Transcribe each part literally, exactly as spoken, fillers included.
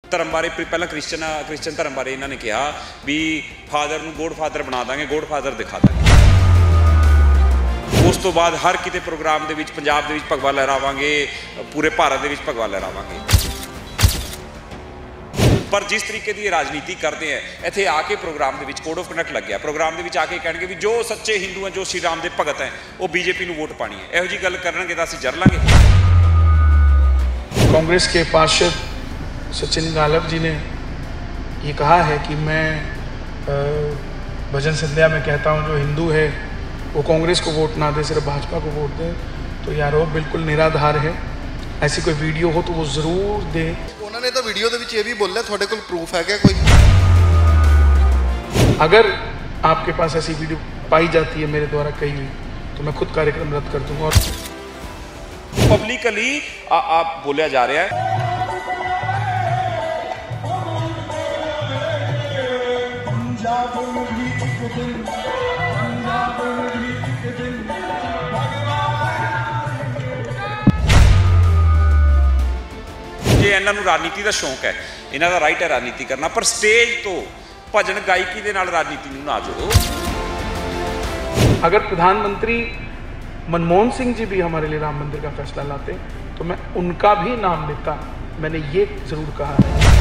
धर्म बारे पहला क्रिश्चन क्रिश्चन धर्म बारे इन्होंने कहा भी फादर नूं गॉड फादर बना देंगे, गॉड फादर दिखा देंगे। उस तो बाद हर किते प्रोग्राम दे विच पंजाब दे विच भगवा लहरावांगे, पूरे भारत दे विच भगवा लहरावांगे। पर जिस तरीके की राजनीति करते हैं, इत्थे आके प्रोग्राम दे विच कोड ऑफ कंडक्ट लग गया, प्रोग्राम दे विच आके कहणगे भी जो सच्चे हिंदू हैं, जो श्री राम दे भगत हैं, वो बीजेपी नूं वोट पानी है। इहो जी गल करनगे तां असीं जर लांगे। कांग्रेस के पार्षद सचिन गालव जी ने ये कहा है कि मैं भजन संध्या में कहता हूँ जो हिंदू है वो कांग्रेस को वोट ना दे, सिर्फ भाजपा को वोट दे, तो यार वो बिल्कुल निराधार है। ऐसी कोई वीडियो हो तो वो ज़रूर दे। उन्होंने तो वीडियो ਦੇ ਵਿੱਚ ਇਹ ਵੀ ਬੋਲਿਆ ਤੁਹਾਡੇ ਕੋਲ ਪ੍ਰੂਫ ਹੈ क्या कोई? अगर आपके पास ऐसी वीडियो पाई जाती है मेरे द्वारा कही हुई तो मैं खुद कार्यक्रम रद्द कर दूंगा। और पब्लिकली आप बोलिया जा रहा है जे इन्हां नूं राजनीति का शौक है, इन्हां दा राइट है राजनीति करना, पर स्टेज तो भजन गायकी दे नाल राजनीति नूं ना जोड़ो। अगर प्रधानमंत्री मनमोहन सिंह जी भी हमारे लिए राम मंदिर का फैसला लाते तो मैं उनका भी नाम लेता, मैंने ये जरूर कहा है।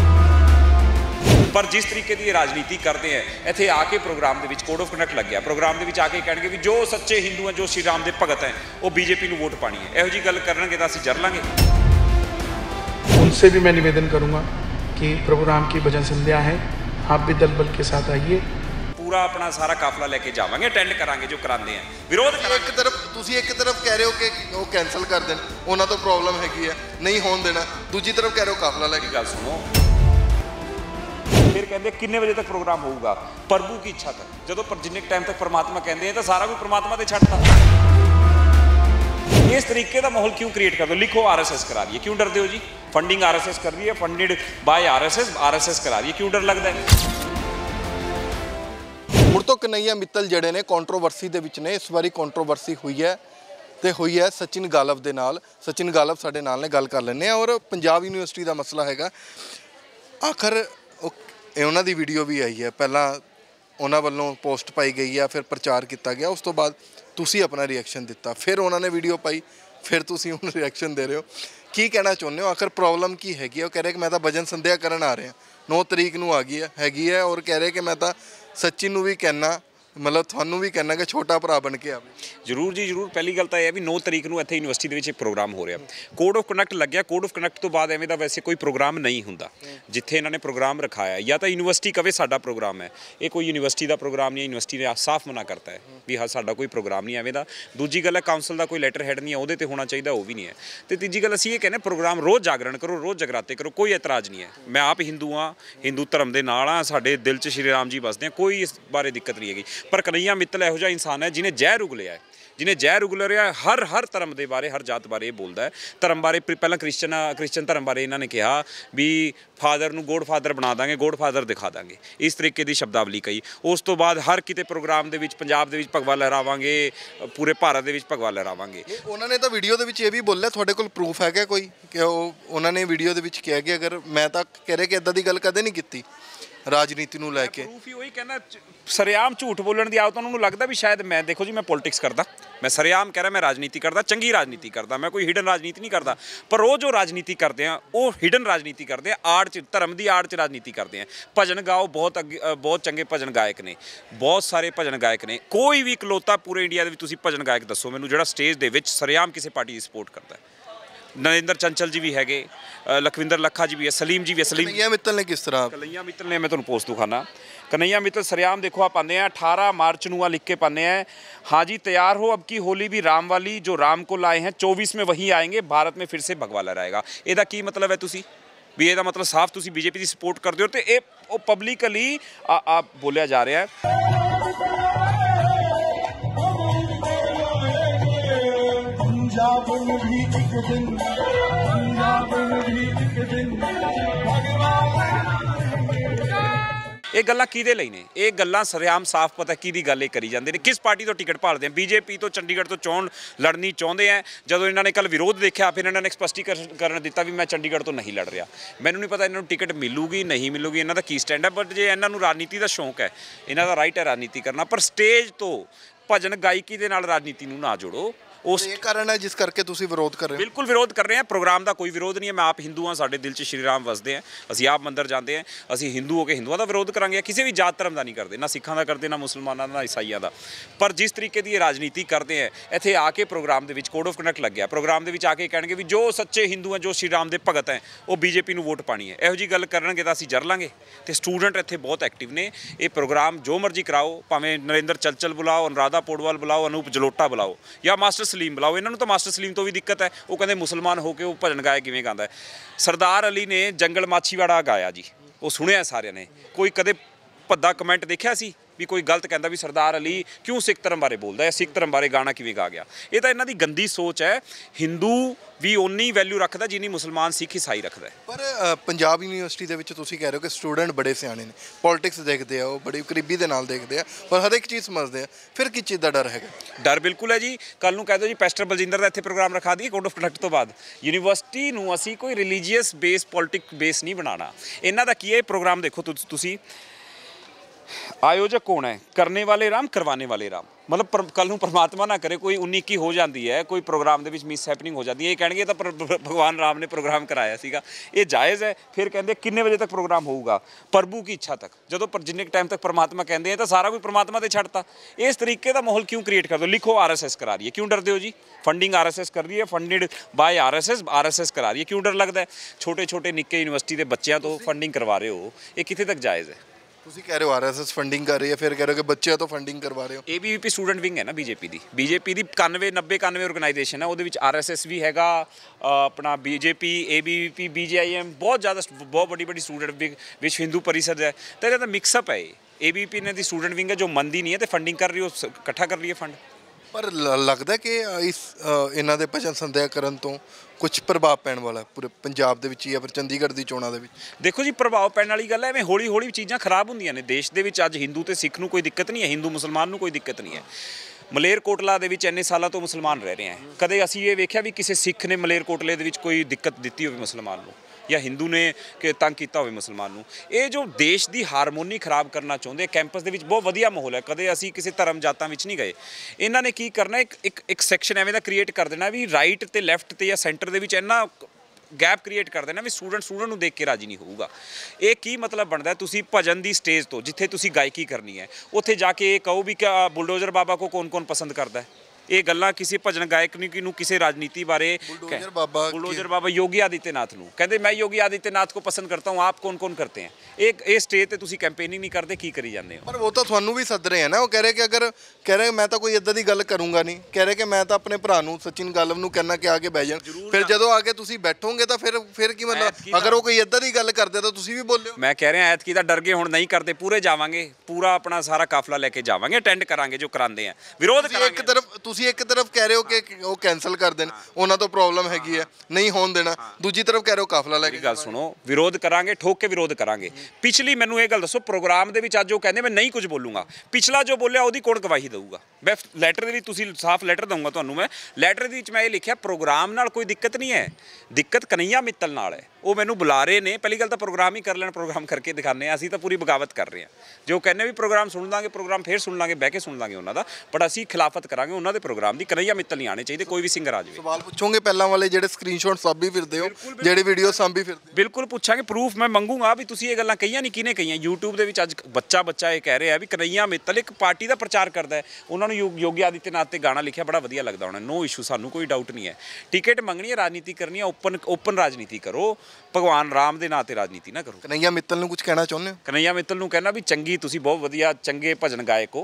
पर जिस तरीके की राजनीति करते हैं, इत्थे आके प्रोग्राम दे विच कोड ऑफ कंडक्ट लग गया, प्रोग्राम दे विच आके कहणगे भी जो सच्चे हिंदू हैं, जो श्री राम दे भगत हैं, वो बीजेपी नूं वोट पानी है। इहो जी गल करनगे तां असीं जर लांगे। उनसे भी मैं निवेदन करूंगा कि प्रभु राम की भजन संध्या है, आप भी दल बल के साथ आइए। पूरा अपना सारा काफला लेके जावांगे, अटेंड करांगे जो करांदे हैं, विरोध एक तरफ तुसी एक तरफ कह रहे हो कि वो कैंसल कर देन, उन्हां तो प्रॉब्लम हैगी है नहीं होण देना, दूजी तरफ कह रहे हो काफला लेके। गल सुनो, फिर कहते किन्ने बजे तक प्रोग्राम होगा? प्रभु की इच्छा तक। जो पर जिन्ने टाइम तक परमात्मा कहते हैं तो सारा कुछ परमात्मा से छड्डता। इस तरीके का माहौल क्यों क्रिएट कर दो? लिखो आर एस एस करा रही है, क्यों डरते हो जी? फंडिंग आर एस एस कर रही है, funded by R S S, R S S करा रही है, क्यों डर लगता है? मुड़ तो कन्हैया मित्तल जड़े ने कॉन्ट्रोवर्सी दे विच ने, इस बारी कॉन्ट्रोवर्सी हुई है तो हुई है सचिन गालव दे नाल। सचिन गालव साडे नाल ने, गल कर लैंदे आ। और पंजाब यूनिवर्सिटी का मसला हैगा, आखिर उन्हां दी वीडियो भी आई है, पहला उन्हां वल्लों पोस्ट पाई गई है, फिर प्रचार किया गया, उस तो बाद तुसी अपना रिएक्शन दिता, फिर उन्होंने वीडियो पाई, फिर तुसी हुण रिएक्शन दे रहे हो। की कहना चाहुंदे हो? आखिर प्रॉब्लम की हैगी? वो कह रहे कि मैं तो भजन संध्या करन आ रहा, नौ तरीक नूं आ गई है हैगी है, और कह रहे कि मैं तो सचिन नूं भी कहना, मतलब थानू भी कहना कि छोटा भरा बन के आवे। जरूर जी जरूर। पहली गल तो यह भी नौ तरीक नूं इत्थे यूनिवर्सिटी दे विच एक प्रोग्राम हो रहा, कोड ऑफ कंडक्ट लग गया। कोड ऑफ कंडक्ट तो बाद एवें दा वैसे कोई प्रोग्राम नहीं हुंदा जिथे इन्होंने प्रोग्राम रखाया, या तो यूनिवर्सिटी कवे साडा प्रोग्राम है, ये कोई यूनिवर्सिटी का प्रोग्राम नहीं है, यूनिवर्सिटी ने साफ मना करता है भी हाँ साडा कोई प्रोग्राम नहीं एवें दा। दूजी गल है काउंसल का कोई लैटर हैड नहीं है, उहदे ते होना चाहिए, वो भी नहीं है। तो तीजी गल असीं ये कहने प्रोग्राम रोज़ जागरण करो, रोज़ जगराते करो, कोई एतराज़ नहीं है। मैं आप हिंदू हाँ, हिंदू धर्म के नाल हाँ, साडे दिल च श्री राम जी बसते हैं, कोई इस बारे दिक्कत नहीं हैगी। पर कन्हैया मित्तल ਇਹੋ ਜਿਹਾ इंसान है जिन्हें जहर उगलिया है, जिन्हें जहर उगल रहा है, हर हर धर्म के बारे, हर जात बारे बोलता है। धर्म बारे पहला क्रिश्चन क्रिश्चन धर्म बारे इन्होंने कहा भी फादर नूं गॉड फादर बना देंगे, गॉड फादर दिखा देंगे, इस तरीके की शब्दावली कही। उस तो बाद हर किते प्रोग्राम के पंजाब के भगवा लहरावांगे, पूरे भारत के भगवा लहरावांगे। उन्होंने तो वीडियो के ये भी बोलिया, थोड़े कोल प्रूफ है क्या कोई कि उन्होंने वीडियो के कहा कि अगर मैं तो कह रहे कि इदां दी गल कदे नहीं की राजनीति नूं लैके? प्रूफ ही वही कहना, सरेआम झूठ बोलण दी आदत उन्होंने लगता भी शायद मैं, देखो जी मैं पॉलिटिक्स करदा, मैं सरेआम कह रहा मैं राजनीति करदा, चंगी राजनीति करदा, मैं कोई हिडन राजनीति नहीं करदा। पर वो जो राजनीति करते हैं वो हिडन राजनीति करते हैं, आड़ च धर्म की आड़ च राजनीति करते हैं। भजन गाओ, बहुत अगे बहुत चंगे भजन गायक ने, बहुत सारे भजन गायक ने, कोई भी इकलौता पूरे इंडिया के तुसीं भजन गायक दसो मैनूं जिहड़ा स्टेज दे विच सरेआम किसी पार्टी की सपोर्ट करता है। नरेंद्र चंचल जी भी है, लखविंदर लखा जी भी है, सलीम जी भी है। सलीम कन्हैया मित्तल ने किस तरह? कन्हैया मित्तल ने मैं तुहानूं पोस्ट दिखाना। कन्हैया मित्तल सरेआम देखो आप आने हैं अठारह मार्च नूं लिख के पाने हैं, हाँ जी तैयार हो अब की होली भी राम वाली, जो राम को लाए हैं चौबीस में वही आएंगे, भारत में फिर से भगवा लहराएगा। ਇਹਦਾ की मतलब है तुसी भी ਇਹਦਾ मतलब साफ तुसी बीजेपी की सपोर्ट करते हो, तो ये पब्लिकली आप बोलिया जा रहा है। ਇਹ ਗੱਲਾਂ ਕਿਹਦੇ ਲਈ ਨੇ? ਇਹ ਗੱਲਾਂ ਸਰੇਆਮ ਸਾਫ਼ ਪਤਾ ਕਿਹਦੀ ਗੱਲ ਇਹ ਕਰੀ ਜਾਂਦੇ ਨੇ, ਕਿਸ ਪਾਰਟੀ ਤੋਂ ਟਿਕਟ ਭਾਲਦੇ ਆ। ਬੀਜੇਪੀ ਤੋਂ ਚੰਡੀਗੜ੍ਹ ਤੋਂ ਚੋਣ ਲੜਨੀ ਚਾਹੁੰਦੇ ਆ। ਜਦੋਂ ਇਹਨਾਂ ਨੇ ਕੱਲ ਵਿਰੋਧ ਦੇਖਿਆ ਫਿਰ ਇਹਨਾਂ ਨੇ ਸਪਸ਼ਟੀਕਰਨ ਦਿੱਤਾ ਵੀ ਮੈਂ ਚੰਡੀਗੜ੍ਹ ਤੋਂ ਨਹੀਂ ਲੜ ਰਿਹਾ। ਮੈਨੂੰ ਨਹੀਂ ਪਤਾ ਇਹਨਾਂ ਨੂੰ ਟਿਕਟ ਮਿਲੂਗੀ ਨਹੀਂ ਮਿਲੂਗੀ, ਇਹਨਾਂ ਦਾ ਕੀ ਸਟੈਂਡ ਹੈ। ਬਟ ਜੇ ਇਹਨਾਂ ਨੂੰ ਰਾਜਨੀਤੀ ਦਾ ਸ਼ੌਂਕ ਹੈ, ਇਹਨਾਂ ਦਾ ਰਾਈਟ ਹੈ ਰਾਜਨੀਤੀ ਕਰਨਾ, ਪਰ ਸਟੇਜ ਤੋਂ ਭਜਨ ਗਾਇਕੀ ਦੇ ਨਾਲ ਰਾਜਨੀਤੀ ਨੂੰ ਨਾ ਜੋੜੋ। ਉਸ ਇਹ ਕਾਰਨ ਹੈ ਜਿਸ ਕਰਕੇ ਤੁਸੀਂ ਵਿਰੋਧ ਕਰ ਰਹੇ ਹੋ? ਬਿਲਕੁਲ ਵਿਰੋਧ ਕਰ ਰਹੇ ਹਾਂ। ਪ੍ਰੋਗਰਾਮ ਦਾ ਕੋਈ ਵਿਰੋਧ ਨਹੀਂ ਹੈ। ਮੈਂ ਆਪ ਹਿੰਦੂ ਹਾਂ, ਸਾਡੇ ਦਿਲ 'ਚ ਸ਼੍ਰੀ ਰਾਮ ਵਸਦੇ ਆ, ਅਸੀਂ ਆਪ ਮੰਦਿਰ ਜਾਂਦੇ ਹਾਂ। ਅਸੀਂ ਹਿੰਦੂ ਹੋ ਕੇ ਹਿੰਦੂਆਂ ਦਾ ਵਿਰੋਧ ਕਰਾਂਗੇ, ਕਿਸੇ ਵੀ ਜਾਤ ਧਰਮ ਦਾ ਨਹੀਂ ਕਰਦੇ, ਨਾ ਸਿੱਖਾਂ ਦਾ ਕਰਦੇ, ਨਾ ਮੁਸਲਮਾਨਾਂ ਦਾ, ਨਾ ਈਸਾਈਆਂ ਦਾ। ਪਰ ਜਿਸ ਤਰੀਕੇ ਦੀ ਇਹ ਰਾਜਨੀਤੀ ਕਰਦੇ ਆ, ਇੱਥੇ ਆ ਕੇ ਪ੍ਰੋਗਰਾਮ ਦੇ ਵਿੱਚ ਕੋਡ ਆਫ ਕੰਡਕਟ ਲੱਗਿਆ, ਪ੍ਰੋਗਰਾਮ ਦੇ ਵਿੱਚ ਆ ਕੇ ਕਹਿਣਗੇ ਵੀ ਜੋ ਸੱਚੇ ਹਿੰਦੂ ਹੈ, ਜੋ ਸ਼੍ਰੀ ਰਾਮ ਦੇ ਭਗਤ ਹੈ, ਉਹ ਬੀਜੇਪੀ ਨੂੰ ਵੋਟ ਪਾਣੀ ਹੈ। ਇਹੋ ਜਿਹੀ ਗੱਲ ਕਰਨਗੇ ਤਾਂ ਅਸੀਂ ਜਰ ਲਾਂਗੇ। ਤੇ ਸਟੂਡੈਂਟ ਇੱਥੇ ਬਹੁਤ ਐਕਟਿਵ ਨੇ। ਇਹ ਪ੍ਰੋਗਰਾਮ ਜੋ ਮਰਜ਼ੀ ਕਰਾਓ, ਭਾਵੇਂ ਨਰਿੰਦਰ ਚਲਚਲ ਬੁਲਾਓ, ਅਨੁਰਾਧਾ ਪੋਡਵਾਲ ਬੁਲਾਓ, ਅਨੂਪ ਜਲੋਟਾ ਬੁਲਾਓ ਜਾਂ ਮਾਸਟਰ ਸਲੀਮ ਬੁਲਾਓ। ਇਹਨਾਂ ਨੂੰ ਤਾਂ ਮਾਸਟਰ ਸਲੀਮ ਤੋਂ ਵੀ ਦਿੱਕਤ ਹੈ। ਉਹ ਕਹਿੰਦੇ ਮੁਸਲਮਾਨ ਹੋ ਕੇ ਉਹ ਭਜਨ ਗਾਇਆ ਕਿਵੇਂ ਗਾਉਂਦਾ ਹੈ। ਸਰਦਾਰ ਅਲੀ ਨੇ ਜੰਗਲ ਮਾਛੀਵਾੜਾ ਗਾਇਆ ਜੀ, ਉਹ ਸੁਣਿਆ ਸਾਰਿਆਂ ਨੇ। ਕੋਈ ਕਦੇ ਭੱਦਾ ਕਮੈਂਟ ਦੇਖਿਆ ਸੀ ਵੀ ਕੋਈ ਗਲਤ ਕਹਿੰਦਾ ਵੀ ਸਰਦਾਰ ਅਲੀ ਕਿਉਂ ਸਿੱਖ ਧਰਮ ਬਾਰੇ ਬੋਲਦਾ ਹੈ, ਸਿੱਖ ਧਰਮ ਬਾਰੇ ਗਾਣਾ ਕਿਵੇਂ ਗਾ ਗਿਆ? ਇਹ ਤਾਂ ਇਹਨਾਂ ਦੀ ਗੰਦੀ ਸੋਚ ਹੈ। ਹਿੰਦੂ ਵੀ ਓਨੀ ਵੈਲਿਊ ਰੱਖਦਾ ਜਿੰਨੀ ਮੁਸਲਮਾਨ ਸਿੱਖ ਈਸਾਈ ਰੱਖਦਾ। ਪਰ ਅ, ਪੰਜਾਬ ਯੂਨੀਵਰਸਿਟੀ ਦੇ ਵਿੱਚ ਤੁਸੀਂ ਕਹਿ ਰਹੇ ਹੋ ਕਿ ਸਟੂਡੈਂਟ ਬੜੇ ਸਿਆਣੇ ਨੇ, ਪੋਲਿਟਿਕਸ ਦੇਖਦੇ ਆ, ਉਹ ਬੜੀ ਕਰੀਬੀ ਦੇ ਨਾਲ ਦੇਖਦੇ ਆ, ਪਰ ਹਰ ਇੱਕ ਚੀਜ਼ ਸਮਝਦੇ ਆ। ਫਿਰ ਕਿਸ ਚੀਜ਼ ਦਾ ਡਰ ਹੈਗਾ? ਡਰ ਬਿਲਕੁਲ ਹੈ ਜੀ। ਕੱਲ ਨੂੰ ਕਹਿ ਦਿਓ ਜੀ ਪੈਸਟਰ ਬਲਜਿੰਦਰ ਦਾ ਇੱਥੇ ਪ੍ਰੋਗਰਾਮ ਰਖਾ ਦਈਏ ਕੋਡ ਆਫ ਕੰਡਕਟ ਤੋਂ ਬਾਅਦ। ਯੂਨੀਵਰਸਿਟੀ ਨੂੰ ਅਸੀਂ ਕੋਈ ਰਿਲੀਜੀਅਸ ਬੇਸ ਪੋਲਿਟਿਕ ਬੇਸ ਨਹੀਂ ਬਣਾਉਣਾ। ਇਹਨਾਂ ਦਾ ਕੀ ਹੈ ਪ੍ਰੋਗਰਾਮ ਦੇਖੋ ਤੁਸੀਂ, ਆਯੋਜਕ ਕੌਣ ਹੈ? ਕਰਨੇ ਵਾਲੇ ਰਾਮ, ਕਰਵਾने ਵਾਲੇ ਰਾਮ। ਮਤਲਬ ਕੱਲ ਨੂੰ ਪਰਮਾਤਮਾ ਨਾ ਕਰੇ ਕੋਈ ਉੱਨੀ ਇੱਕੀ ਹੋ ਜਾਂਦੀ ਹੈ, ਕੋਈ ਪ੍ਰੋਗਰਾਮ ਦੇ ਵਿੱਚ ਮਿਸ ਹੈਪਨਿੰਗ ਹੋ ਜਾਂਦੀ ਹੈ, ਇਹ ਕਹਿਣਗੇ ਤਾਂ ਭਗਵਾਨ ਰਾਮ ਨੇ ਪ੍ਰੋਗਰਾਮ ਕਰਾਇਆ ਸੀਗਾ। ਇਹ ਜਾਇਜ਼ ਹੈ। ਫਿਰ ਕਹਿੰਦੇ ਕਿੰਨੇ ਵਜੇ ਤੱਕ ਪ੍ਰੋਗਰਾਮ ਹੋਊਗਾ? ਪ੍ਰਭੂ ਕੀ ਇੱਛਾ ਤੱਕ। ਜਦੋਂ ਪਰ ਜਿੰਨੇ ਟਾਈਮ ਤੱਕ ਪਰਮਾਤਮਾ ਕਹਿੰਦੇ ਆ ਤਾਂ ਸਾਰਾ ਕੁਝ ਪਰਮਾਤਮਾ ਤੇ ਛੱਡਤਾ। ਇਸ ਤਰੀਕੇ ਦਾ ਮਾਹੌਲ ਕਿਉਂ ਕ੍ਰੀਏਟ ਕਰ ਦਿਓ? ਲਿਖੋ ਆਰ ਐਸ ਐਸ ਕਰਾ ਰਹੀ ਹੈ, ਕਿਉਂ ਡਰਦੇ ਹੋ ਜੀ? ਫੰਡਿੰਗ ਆਰ ਐਸ ਐਸ ਕਰ ਰਹੀ ਹੈ, funded by R S S, R S S ਕਰਾ ਰਹੀ ਹੈ, ਕਿਉਂ ਡਰ ਲੱਗਦਾ? ਛੋਟੇ ਛੋਟੇ ਨਿੱਕੇ ਯੂਨੀਵਰਸਿਟੀ ਦੇ ਬੱਚਿਆਂ ਤੋਂ ਫੰਡਿੰਗ ਕਰਵਾ ਰਹੇ ਹੋ, ਇਹ ਕਿੱਥੇ ਤੱਕ ਜਾਇਜ਼ ਹੈ? ਤੁਸੀਂ ਕਹਿ ਰਹੇ ਹੋ ਆਰਐਸਐਸ ਫੰਡਿੰਗ ਕਰ ਰਹੀ ਹੈ, ਫਿਰ ਕਹਿ ਰਹੇ ਹੋ ਕਿ ਬੱਚਿਆਂ ਤੋਂ ਫੰਡਿੰਗ ਕਰਵਾ ਰਹੇ ਹੋ। ਏਬੀਵੀਪੀ ਸਟੂਡੈਂਟ ਵਿੰਗ ਹੈ ਨਾ ਬੀਜੇਪੀ ਦੀ। ਬੀਜੇਪੀ ਦੀ ਇਕਾਨਵੇਂ ਨੱਬੇ ਇਕਾਨਵੇਂ ਆਰਗੇਨਾਈਜੇਸ਼ਨ ਹੈ, ਉਹਦੇ ਵਿੱਚ ਆਰਐਸਐਸ ਵੀ ਹੈਗਾ, ਆਪਣਾ ਬੀਜੇਪੀ, ਏਬੀਵੀਪੀ, ਬੀਜੇਆਈਐਮ, ਬਹੁਤ ਜ਼ਿਆਦਾ ਬਹੁਤ ਵੱਡੀ ਵੱਡੀ ਸਟੂਡੈਂਟ ਵਿੰਗ ਵਿੱਚ ਹਿੰਦੂ ਪਰਿਸ਼ਦ ਹੈ। ਤਾਂ ਇਹਦਾ ਤਾਂ ਮਿਕਸਅਪ ਹੈ। ਏਬੀਵੀਪੀ ਨੇ ਦੀ ਸਟੂਡੈਂਟ ਵਿੰਗ ਹੈ ਜੋ ਮੰਨਦੀ ਨਹੀਂ ਹੈ ਤੇ ਫੰਡਿੰਗ ਕਰ ਰਹੀ, ਉਹ ਇਕੱਠਾ ਕਰ ਰਹੀ ਹੈ ਫੰਡ। ਪਰ ਲੱਗਦਾ ਕਿ ਇਸ ਇਹਨਾਂ ਦੇ ਭਜਨ ਸੰਧਿਆ ਕਰਨ ਤੋਂ ਕੁਝ ਪ੍ਰਭਾਵ ਪੈਣ ਵਾਲਾ ਪੂਰੇ ਪੰਜਾਬ ਦੇ ਵਿੱਚ ਜਾਂ ਫਿਰ ਚੰਡੀਗੜ੍ਹ ਦੀ ਚੋਣਾਂ ਦੇ ਵਿੱਚ? ਦੇਖੋ ਜੀ, ਪ੍ਰਭਾਵ ਪੈਣ ਵਾਲੀ ਗੱਲ ਹੈ। ਐਵੇਂ ਹੌਲੀ ਹੌਲੀ ਚੀਜ਼ਾਂ ਖਰਾਬ ਹੁੰਦੀਆਂ ਨੇ ਦੇਸ਼ ਦੇ ਵਿੱਚ। ਅੱਜ ਹਿੰਦੂ ਤੇ ਸਿੱਖ ਨੂੰ ਕੋਈ ਦਿੱਕਤ ਨਹੀਂ ਹੈ, ਹਿੰਦੂ ਮੁਸਲਮਾਨ ਨੂੰ ਕੋਈ ਦਿੱਕਤ ਨਹੀਂ ਹੈ। ਮਲੇਰਕੋਟਲਾ ਦੇ ਵਿੱਚ ਇੰਨੇ ਸਾਲਾਂ ਤੋਂ ਮੁਸਲਮਾਨ ਰਹਿ ਰਹੇ ਹੈ, ਕਦੇ ਅਸੀਂ ਇਹ ਵੇਖਿਆ ਵੀ ਕਿਸੇ ਸਿੱਖ ਨੇ ਮਲੇਰਕੋਟਲੇ ਦੇ ਵਿੱਚ ਕੋਈ ਦਿੱਕਤ ਦਿੱਤੀ ਹੋਵੇ ਮੁਸਲਮਾਨ ਨੂੰ, ਜਾਂ ਹਿੰਦੂ ਨੇ ਕਿ ਤੰਗ ਕੀਤਾ ਹੋਵੇ ਮੁਸਲਮਾਨ ਨੂੰ? ਇਹ ਜੋ ਦੇਸ਼ ਦੀ ਹਾਰਮੋਨੀ ਖਰਾਬ ਕਰਨਾ ਚਾਹੁੰਦੇ। ਕੈਂਪਸ ਦੇ ਵਿੱਚ ਬਹੁਤ ਵਧੀਆ ਮਾਹੌਲ ਹੈ, ਕਦੇ ਅਸੀਂ ਕਿਸੇ ਧਰਮ ਜਾਤਾਂ ਵਿੱਚ ਨਹੀਂ ਗਏ। ਇਹਨਾਂ ਨੇ ਕੀ ਕਰਨਾ, ਇੱਕ ਇੱਕ ਇੱਕ ਸੈਕਸ਼ਨ ਐਵੇਂ ਦਾ ਕ੍ਰੀਏਟ ਕਰ ਦੇਣਾ ਵੀ ਰਾਈਟ ਤੇ ਲੈਫਟ ਤੇ ਜਾਂ ਸੈਂਟਰ ਦੇ ਵਿੱਚ ਇੰਨਾ ਗੈਪ ਕ੍ਰੀਏਟ ਕਰ ਦੇਣਾ ਵੀ ਸਟੂਡੈਂਟ ਸਟੂਡੈਂਟ ਨੂੰ ਦੇਖ ਕੇ ਰਾਜੀ ਨਹੀਂ ਹੋਊਗਾ। ਇਹ ਕੀ ਮਤਲਬ ਬਣਦਾ? ਤੁਸੀਂ ਭਜਨ ਦੀ ਸਟੇਜ ਤੋਂ ਜਿੱਥੇ ਤੁਸੀਂ ਗਾਇਕੀ ਕਰਨੀ ਹੈ, ਉੱਥੇ ਜਾ ਕੇ ਇਹ ਕਹੋ ਵੀ ਕਿ ਬੁਲਡੋਜ਼ਰ ਬਾਬਾ ਕੋ ਕੌਣ ਕੌਣ ਪਸੰਦ ਕਰਦਾ ਹੈ। ਇਹ ਗੱਲਾਂ ਕਿਸੇ ਭਜਨ ਗਾਇਕ ਨੂੰ ਕਿਸੇ ਰਾਜਨੀਤੀ ਬਾਰੇ, बुलडोजर बाबा बुलडोजर बाबा योगी आदित्यनाथ ਨੂੰ ਕਹਿੰਦੇ ਮੈਂ योगी आदित्यनाथ को पसंद करता हूँ, आप कौन कौन करते हैं? एक ਇਹ ਸਟੇਜ ਤੇ ਤੁਸੀਂ ਕੈਂਪੇਨਿੰਗ ਨਹੀਂ ਕਰਦੇ, ਕੀ ਕਰੀ ਜਾਂਦੇ ਹੋ? ਪਰ ਉਹ ਤਾਂ ਤੁਹਾਨੂੰ ਵੀ ਸੱਦ ਰਹੇ ਆ ਨਾ। ਉਹ ਕਹਿ ਰਹੇ ਕਿ ਅਗਰ ਕਹਿ ਰਹੇ ਮੈਂ ਤਾਂ ਕੋਈ ਇਦਾਂ ਦੀ ਗੱਲ ਕਰੂੰਗਾ ਨਹੀਂ, ਕਹਿ ਰਹੇ ਕਿ ਮੈਂ ਤਾਂ ਆਪਣੇ ਭਰਾ ਨੂੰ ਸਚਿਨ ਗਾਲਵ ਨੂੰ ਕਹਿਣਾ ਕਿ ਆ ਕੇ ਬਹਿ ਜਾਣ। ਫਿਰ ਜਦੋਂ ਆ ਕੇ ਤੁਸੀਂ ਬੈਠੋਗੇ ਤਾਂ ਫਿਰ ਫਿਰ ਕੀ ਮਤਲਬ? ਅਗਰ ਉਹ ਕੋਈ ਇਦਾਂ ਦੀ ਗੱਲ ਕਰਦੇ ਤਾਂ ਤੁਸੀਂ ਵੀ ਬੋਲਿਓ। ਮੈਂ ਕਹਿ ਰਿਹਾ ਐਤਕੀ ਤਾਂ ਡਰ ਗਏ, ਹੁਣ ਨਹੀਂ ਕਰਦੇ, ਪੂਰੇ ਜਾਵਾਂਗੇ, ਪੂਰਾ ਆਪਣਾ ਸਾਰਾ ਕਾਫਲਾ ਲੈ ਕੇ ਜਾਵਾਂਗੇ, ਅਟੈਂਡ ਕਰਾਂਗੇ ਜੋ ਕਰਾਉਂਦੇ ਆ, ਵਿਰੋਧ ਕਰਾਂਗੇ। ਇੱਕ ਤਰਫ ਤੁਸੀਂ ਇੱਕ ਤਰਫ ਕਹਿ ਰਹੇ ਹੋ ਕਿ ਉਹ ਕੈਨਸਲ ਕਰ ਦੇਣ, ਉਹਨਾਂ ਤੋਂ ਪ੍ਰੋਬਲਮ ਹੈਗੀ ਹੈ, ਨਹੀਂ ਹੋਣ ਦੇਣਾ। ਦੂਜੀ ਤਰਫ ਕਹਿ ਰਹੇ ਹੋ ਕਾਫਲਾ ਲੈ ਕੇ। ਗੱਲ ਸੁਣੋ, ਵਿਰੋਧ ਕਰਾਂਗੇ, ਠੋਕ ਕੇ ਵਿਰੋਧ ਕਰਾਂਗੇ। ਪਿਛਲੀ ਮੈਨੂੰ ਇਹ ਗੱਲ ਦੱਸੋ, ਪ੍ਰੋਗਰਾਮ ਦੇ ਵਿੱਚ ਅੱਜ ਉਹ ਕਹਿੰਦੇ ਮੈਂ ਨਹੀਂ ਕੁਝ ਬੋਲੂੰਗਾ, ਪਿਛਲਾ ਜੋ ਬੋਲਿਆ ਉਹਦੀ ਕੌਣ ਗਵਾਹੀ ਦੇਊਗਾ? ਮੈਂ ਲੈਟਰ ਦੇ ਵਿੱਚ, ਤੁਸੀਂ ਸਾਫ਼ ਲੈਟਰ ਦਊਂਗਾ ਤੁਹਾਨੂੰ ਮੈਂ, ਲੈਟਰ ਦੇ ਵਿੱਚ ਮੈਂ ਇਹ ਲਿਖਿਆ ਪ੍ਰੋਗਰਾਮ ਨਾਲ ਕੋਈ ਦਿੱਕਤ ਨਹੀਂ ਹੈ, ਦਿੱਕਤ ਕਨਈਆ ਮਿੱਤਲ ਨਾਲ ਹੈ। ਉਹ ਮੈਨੂੰ ਬੁਲਾ ਰਹੇ ਨੇ, ਪਹਿਲੀ ਗੱਲ ਤਾਂ ਪ੍ਰੋਗਰਾਮ ਹੀ ਕਰ ਲੈਣ, ਪ੍ਰੋਗਰਾਮ ਕਰਕੇ ਦਿਖਾਉਂਦੇ ਹਾਂ। ਅਸੀਂ ਤਾਂ ਪੂਰੀ ਬਗਾਵਤ ਕਰ ਰਹੇ ਹਾਂ। ਜੋ ਕਹਿੰਦੇ ਵੀ ਪ੍ਰੋਗਰਾਮ ਸੁਣ ਲਾਂਗੇ, ਪ੍ਰੋਗਰਾਮ ਫੇਰ ਸੁਣ ਲਾਂਗੇ, ਬਹਿ ਕੇ ਸੁਣ ਲਾਂਗੇ ਉਹਨਾਂ ਦਾ, ਬਟ ਅਸੀਂ ਖਿਲਾਫਤ ਕਰਾਂਗੇ ਉਹਨਾਂ ਦੇ ਪ੍ਰੋਗਰਾਮ ਦੀ। ਕਨਈਆ ਮਿੱਤਲ ਨਹੀਂ ਆਣੇ ਚਾਹੀਦੇ, ਕੋਈ ਵੀ ਸਿੰਗਰ ਆ ਜਾਵੇ। ਸਵਾਲ ਪੁੱਛੋਗੇ ਪਹਿਲਾਂ ਵਾਲੇ ਜਿਹੜੇ ਸਕਰੀਨਸ਼ਾਟ ਸਭ ਵੀ ਫਿਰਦੇ ਹੋ, ਜਿਹੜੇ ਵੀਡੀਓ ਸਭ ਵੀ ਫਿਰਦੇ? ਬਿਲਕੁਲ ਪੁੱਛਾਂਗੇ, ਪ੍ਰੂਫ ਮੈਂ ਮੰਗੂਗਾ ਵੀ ਤੁਸੀਂ ਇਹ ਗੱਲਾਂ ਕਹੀਆਂ ਨਹੀਂ, ਕਿਹਨੇ ਕਹੀਆਂ? ਯੂਟਿਊਬ ਦੇ ਵਿੱਚ ਅੱਜ ਬੱਚਾ ਬੱਚਾ ਇਹ ਕਹਿ ਰਿਹਾ ਵੀ ਕਨਈਆ ਮਿੱਤਲ ਇੱਕ ਪਾਰਟੀ ਦਾ ਪ੍ਰਚਾਰ ਕਰਦਾ ਹੈ, ਉਹਨਾਂ ਨੂੰ ਯੋਗੀ ਆਦਿੱਤਿਆਨਾਥ ਤੇ ਗਾਣਾ ਲਿਖਿਆ, ਬੜਾ ਵਧੀਆ ਲੱਗਦਾ ਹੋਣਾ। ਨੋ ਇਸ਼ੂ, ਸਾਨੂੰ ਕੋਈ ਡਾਊਟ ਨਹੀਂ ਹੈ। ਟਿਕਟ ਮੰਗਣੀ ਹੈ, ਰਾਜਨੀਤੀ ਕਰਨੀ ਹੈ, ਓਪਨ ਓਪਨ ਰਾਜਨੀਤੀ ਕਰੋ, ਭਗਵਾਨ ਰਾਮ ਦੇ ਨਾਂ ਤੇ ਰਾਜਨੀਤੀ ਨਾ ਕਰੋ। ਕਨਈਆ ਮਿੱਤਲ ਨੂੰ ਕੁਝ ਕਹਿਣਾ ਚਾਹੁੰਦੇ ਹੋ? ਕਨਈਆ ਮਿੱਤਲ ਨੂੰ ਕਹਿਣਾ ਵੀ ਚੰਗੀ, ਤੁਸੀਂ ਬਹੁਤ ਵਧੀਆ ਚੰਗੇ ਭਜਨ ਗਾਇਕ ਹੋ,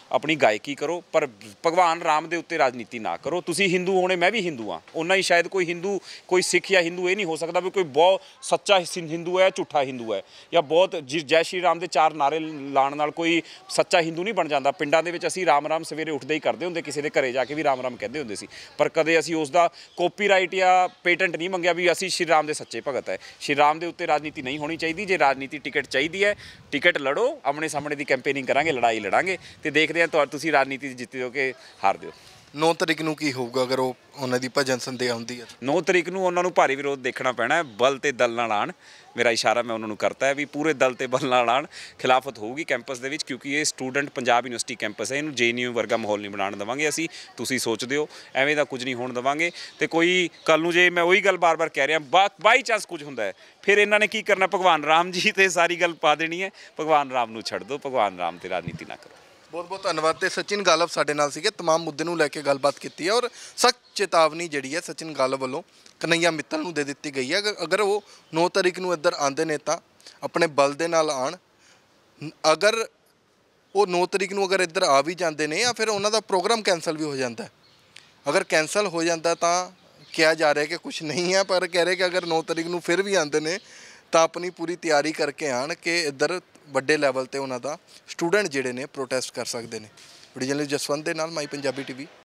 ਆਪਣੀ ਗਾਇਕੀ ਕਰੋ, ਪਰ ਭਗਵਾਨ ਰਾਮ ਦੇ ਉੱਤੇ ਰਾਜਨੀਤੀ ਨਾ ਕਰੋ। ਤੁਸੀਂ ਹਿੰਦੂ ਹੋਣੇ, ਮੈਂ ਵੀ ਹਿੰਦੂ ਹਾਂ, ਉਹਨਾਂ ਹੀ ਸ਼ਾਇਦ ਕੋਈ ਹਿੰਦੂ ਕੋਈ ਸਿੱਖ ਜਾਂ ਹਿੰਦੂ ਇਹ ਨਹੀਂ ਹੋ ਸਕਦਾ ਵੀ ਕੋਈ ਬਹੁਤ ਸੱਚਾ ਹਿੰਦੂ ਹੈ, ਝੂਠਾ ਹਿੰਦੂ ਹੈ, ਜਾਂ ਬਹੁਤ ਜੀ ਜੈ ਸ਼੍ਰੀ ਰਾਮ ਦੇ ਚਾਰ ਨਾਰੇ ਲਾਉਣ ਨਾਲ ਕੋਈ ਸੱਚਾ ਹਿੰਦੂ ਨਹੀਂ ਬਣ ਜਾਂਦਾ। ਪਿੰਡਾਂ ਦੇ ਵਿੱਚ ਅਸੀਂ ਰਾਮ ਰਾਮ ਸਵੇਰੇ ਉੱਠਦੇ ਹੀ ਕਰਦੇ ਹੁੰਦੇ, ਕਿਸੇ ਦੇ ਘਰੇ ਜਾ ਕੇ ਵੀ ਰਾਮ ਰਾਮ ਕਹਿੰਦੇ ਹੁੰਦੇ ਸੀ, ਪਰ ਕਦੇ ਅਸੀਂ ਉਸ ਦਾ ਕਾਪੀਰਾਈਟ ਜਾਂ ਪੇਟੈਂਟ ਨਹੀਂ ਮੰਗਿਆ ਵੀ ਅਸੀਂ ਸ਼੍ਰੀ ਰਾਮ ਦੇ ਸੱਚੇ ਭਗਤ ਹੈ। ਸ਼੍ਰੀ ਰਾਮ ਦੇ ਉੱਤੇ ਰਾਜਨੀਤੀ ਨਹੀਂ ਹੋਣੀ ਚਾਹੀਦੀ। ਜੇ ਰਾਜਨੀਤੀ ਟਿਕਟ ਚਾਹੀਦੀ ਹੈ, ਟਿਕਟ ਲੜੋ, ਆਮਣੇ ਸਾਹਮਣੇ ਦੀ ਕੈਂਪੇਨਿੰਗ ਕਰਾਂਗੇ, ਲੜਾਈ ਲੜਾਂਗੇ ਤੇ ਦੇਖਦੇ ਹਾਂ ਤੁਹਾ ਤੁਸੀਂ ਰਾਜਨੀਤੀ 'ਚ ਜਿੱਤੇ ਹੋ ਕਿ ਹਾਰ ਦਿਓ। ਨੌ ਤਰੀਕ ਨੂੰ ਕੀ ਹੋਊਗਾ ਅਗਰ ਉਹ ਉਹਨਾਂ ਦੀ ਭਜਨ ਸੰਧਿਆ ਹੁੰਦੀ ਹੈ? ਨੌ ਤਰੀਕ ਨੂੰ ਉਹਨਾਂ ਨੂੰ ਭਾਰੀ ਵਿਰੋਧ ਦੇਖਣਾ ਪੈਣਾ ਹੈ। ਬਲ ਤੇ ਦਲ ਨਾਲ ਆਉਣ, ਮੇਰਾ ਇਸ਼ਾਰਾ ਮੈਂ ਉਹਨਾਂ ਨੂੰ ਕਰਤਾ ਹੈ ਵੀ ਪੂਰੇ ਦਲ ਤੇ ਬਲ ਨਾਲ ਆਉਣ। ਖਿਲਾਫਤ ਹੋਊਗੀ ਕੈਂਪਸ ਦੇ ਵਿੱਚ, ਕਿਉਂਕਿ ਇਹ ਸਟੂਡੈਂਟ ਪੰਜਾਬ ਯੂਨੀਵਰਸਿਟੀ ਕੈਂਪਸ ਹੈ, ਇਹਨੂੰ ਜੇ ਐਨ ਯੂ ਵਰਗਾ ਮਾਹੌਲ ਨਹੀਂ ਬਣਾਉਣ ਦੇਵਾਂਗੇ ਅਸੀਂ। ਤੁਸੀਂ ਸੋਚਦੇ ਹੋ ਐਵੇਂ ਦਾ ਕੁਝ ਨਹੀਂ ਹੋਣ ਦੇਵਾਂਗੇ। ਤੇ ਕੋਈ ਕੱਲ ਨੂੰ ਜੇ ਮੈਂ ਉਹੀ ਗੱਲ ਬਾਰ-ਬਾਰ ਕਹਿ ਰਿਹਾ, ਬਾ ਬਾਈ ਚਾਂਸ ਕੁਝ ਹੁੰਦਾ ਹੈ, ਫਿਰ ਇਹਨਾਂ ਨੇ ਕੀ ਕਰਨਾ, ਭਗਵਾਨ ਰਾਮ ਜੀ ਤੇ ਸਾਰੀ ਗੱਲ ਪਾ ਦੇਣੀ ਹੈ। ਭਗਵਾਨ ਰਾਮ ਨੂੰ ਛੱਡ ਦਿਓ, ਭਗਵਾਨ ਰਾਮ ਤੇ ਰਾਜਨੀਤੀ ਨਾ ਕਰੋ। ਬਹੁਤ ਬਹੁਤ ਧੰਨਵਾਦ। ਤੇ ਸਚਿਨ ਗਾਲਵ ਸਾਡੇ ਨਾਲ ਸੀਗੇ, तमाम ਮੁੱਦੇ ਨੂੰ ਲੈ ਕੇ ਗੱਲਬਾਤ ਕੀਤੀ ਹੈ ਔਰ ਸਖਤ ਚੇਤਾਵਨੀ ਜਿਹੜੀ ਹੈ ਸਚਿਨ ਗਾਲਵ ਵੱਲੋਂ ਕਨਈਆ ਮਿੱਤਲ ਨੂੰ ਦੇ ਦਿੱਤੀ ਗਈ ਹੈ। ਅਗਰ ਉਹ ਨੌ ਤਰੀਕ ਨੂੰ ਇੱਧਰ ਆਉਂਦੇ ਨੇ ਤਾਂ ਆਪਣੇ ਬਲ ਦੇ ਨਾਲ ਆਉਣ। ਅਗਰ ਉਹ ਨੌ ਤਰੀਕ ਨੂੰ ਅਗਰ ਇੱਧਰ ਆ ਵੀ ਜਾਂਦੇ ਨੇ ਜਾਂ ਫਿਰ ਉਹਨਾਂ ਦਾ ਪ੍ਰੋਗਰਾਮ ਕੈਂਸਲ ਵੀ ਹੋ ਜਾਂਦਾ, ਅਗਰ ਕੈਂਸਲ ਹੋ ਜਾਂਦਾ ਤਾਂ ਕਿਹਾ ਜਾ ਰਿਹਾ ਕਿ ਕੁਝ ਨਹੀਂ ਹੈ, ਪਰ ਕਹਿ ਰਹੇ ਕਿ ਅਗਰ ਨੌ ਤਰੀਕ ਨੂੰ ਫਿਰ ਵੀ ਆਉਂਦੇ ਨੇ ਤਾਂ ਆਪਣੀ ਪੂਰੀ ਤਿਆਰੀ ਕਰਕੇ ਆਣ ਕਿ ਇੱਧਰ ਵੱਡੇ ਲੈਵਲ ਤੇ ਉਹਨਾਂ ਦਾ ਸਟੂਡੈਂਟ ਜਿਹੜੇ ਨੇ ਪ੍ਰੋਟੈਸਟ ਕਰ ਸਕਦੇ ਨੇ। ਵੀਡੀਓ ਜਰਨਲਿਸਟ ਜਸਵੰਤ ਦੇ ਨਾਲ ਮਾਈ ਪੰਜਾਬੀ ਟੀਵੀ।